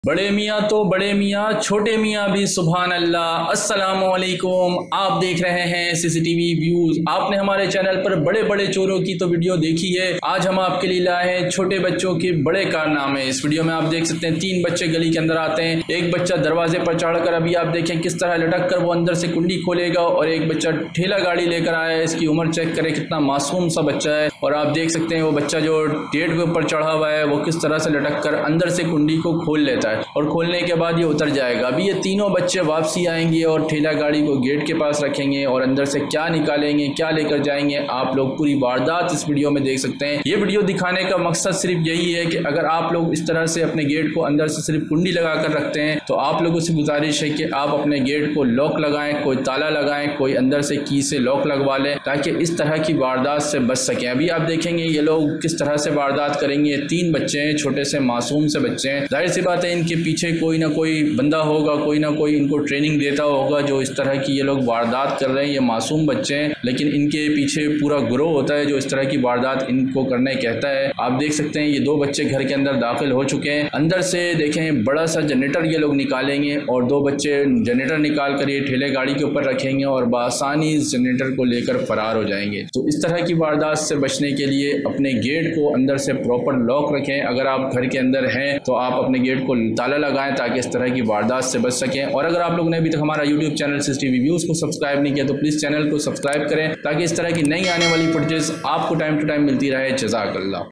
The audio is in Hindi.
बड़े मियाँ तो बड़े मियाँ, छोटे मियाँ भी सुभान अल्लाह। अस्सलामुअलैकुम। आप देख रहे हैं सीसीटीवी व्यूज। आपने हमारे चैनल पर बड़े बड़े चोरों की तो वीडियो देखी है। आज हम आपके लिए लाए हैं छोटे बच्चों के बड़े कारनामे। इस वीडियो में आप देख सकते हैं 3 बच्चे गली के अंदर आते हैं। एक बच्चा दरवाजे पर चढ़कर अभी आप देखें किस तरह लटक कर वो अंदर से कुंडी खोलेगा, और एक बच्चा ठेला गाड़ी लेकर आया है। इसकी उम्र चेक करें, कितना मासूम सा बच्चा है। और आप देख सकते हैं वो बच्चा जो गेट के ऊपर चढ़ा हुआ है वो किस तरह से लटक कर अंदर से कुंडी को खोल लेता है और खोलने के बाद ये उतर जाएगा। अभी ये तीनों बच्चे वापसी आएंगे और ठेला गाड़ी को गेट के पास रखेंगे और अंदर से क्या निकालेंगे, क्या लेकर जाएंगे, आप लोग पूरी वारदात इस वीडियो में देख सकते हैं। ये वीडियो दिखाने का मकसद सिर्फ यही है कि अगर आप लोग इस तरह से अपने गेट को अंदर से सिर्फ कुंडी लगा कर रखते हैं तो आप लोगों से गुजारिश है कि आप अपने गेट को लॉक लगाएं, कोई ताला लगाएं, कोई अंदर से की से लॉक लगवा लें ताकि इस तरह की वारदात से बच सकें। अभी आप देखेंगे ये लोग किस तरह से वारदात करेंगे। 3 बच्चे हैं, छोटे से मासूम से बच्चे हैं। जाहिर सी बात है इनके पीछे कोई ना कोई बंदा होगा, कोई ना कोई इनको ट्रेनिंग देता होगा जो इस तरह की ये लोग वारदात कर रहे हैं। ये मासूम बच्चे हैं लेकिन इनके पीछे पूरा ग्रोह होता है जो इस तरह की वारदात इनको करने कहता है। आप देख सकते हैं ये 2 बच्चे घर के अंदर दाखिल हो चुके हैं। अंदर से देखें बड़ा सा जनरेटर ये लोग निकालेंगे और 2 बच्चे जनरेटर निकाल कर ये ठेले गाड़ी के ऊपर रखेंगे और बआसानी इस जनरेटर को लेकर फरार हो जाएंगे। तो इस तरह की वारदात से बचने के लिए अपने गेट को अंदर से प्रॉपर लॉक रखें। अगर आप घर के अंदर हैं तो आप अपने गेट को ताला लगाएं ताकि इस तरह की वारदात से बच सकें। और अगर आप लोगों ने अभी तक हमारा यूट्यूब चैनल सीसीटीवी व्यूज को सब्सक्राइब नहीं किया तो प्लीज़ चैनल को सब्सक्राइब करें ताकि इस तरह की नई आने वाली फुटेज आपको टाइम टू टाइम मिलती रहे। जज़ाकल्लाह।